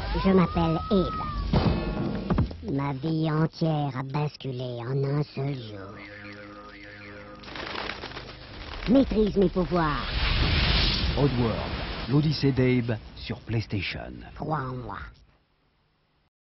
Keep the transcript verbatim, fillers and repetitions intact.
Je m'appelle Abe. Ma vie entière a basculé en un seul jour. Maîtrise mes pouvoirs. Oddworld, l'Odyssée d'Abe sur PlayStation. Crois en moi.